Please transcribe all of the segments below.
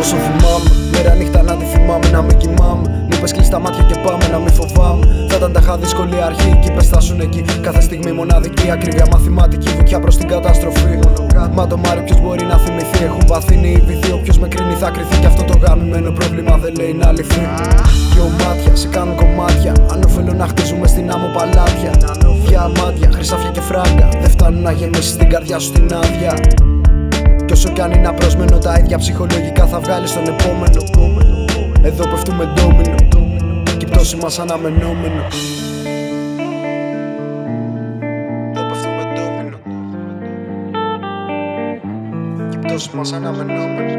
πόσο θυμάμαι. Μέρα νύχτα να τη θυμάμαι, να με κοιμάμαι. Μου πες κλείσει τα μάτια και πάμε, να μη φοβάμαι. Θα ήταν τάχα δύσκολη αρχή, εκεί πες θα σουν εκεί. Κάθε στιγμή μοναδική, ακρίβεια μαθηματική, βουτιά προς την καταστροφή. Μα το Μάριο ποιος μπορεί να θυμηθεί? Έχουν βαθύνει οι βυθοί, όποιος με κρίνει θα κρυθεί. Κι αυτό το γαμημένο πρόβλημα δεν λέει να λυθεί. Δυο μάτια σε κάνουν κομμάτια, ανώφελο να χτίζουμε στην άμμο παλάτια. Διαμάντια, χρυσάφια και φράγκα, δεν φτάνουν να γεμίσεις την καρδιά σου την άδεια. Κι όσο κι αν είναι απρόσμενο, τα ίδια ψυχολογικά θα βγάλεις στον επόμενο. Εδώ πέφτουμε ντόμινο, κι η πτώση μας αναμενόμενο. Εδώ πέφτουμε ντόμινο, κι η πτώση μας αναμενόμενο.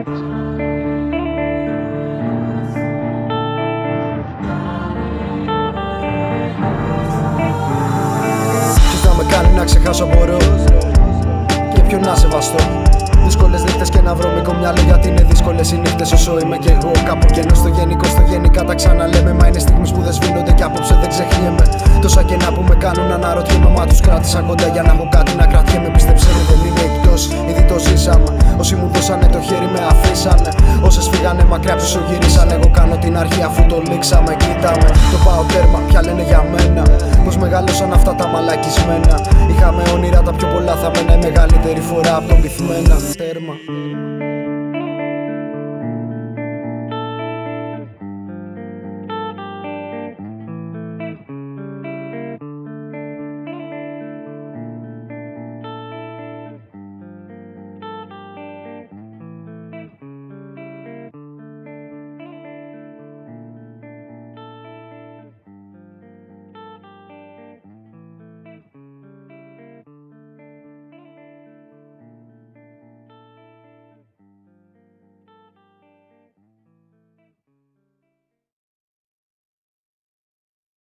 Ποιος να με κάνει να ξεχάσω μπορώ, και ποιον να σεβαστώ? Δύσκολες νύχτες και να βρω μικρό μυαλό, γιατί είναι δύσκολες οι νύχτες όσο είμαι κι εγώ. Κάπου κενό στο γενικό, στο γενικά τα ξαναλέμε. Μα είναι στιγμές που δεν σβήνονται κι απόψε δεν ξεχνιέμαι. Τόσα κενά που με κάνουν να αναρωτιέμαι, μα τους κράτησα κοντά για να έχω κάτι να κρατιέμαι. Πίστεψε με, δεν είναι εκτός, ήδη το ζήσαμε. Όσοι μου δώσανε το χέρι με αφήσανε. Όσες φύγανε μακριά ψήσω γυρίσανε. Εγώ κάνω την αρχή αφού το λήξαμε. Κοίταμε, το πάω τέρμα, πια λένε για μένα. Πως μεγαλώσαν αυτά τα μαλακισμένα. Είχαμε όνειρα τα πιο πολλά, θα μένα η μεγαλύτερη φορά από τον πυθμένα. Τέρμα.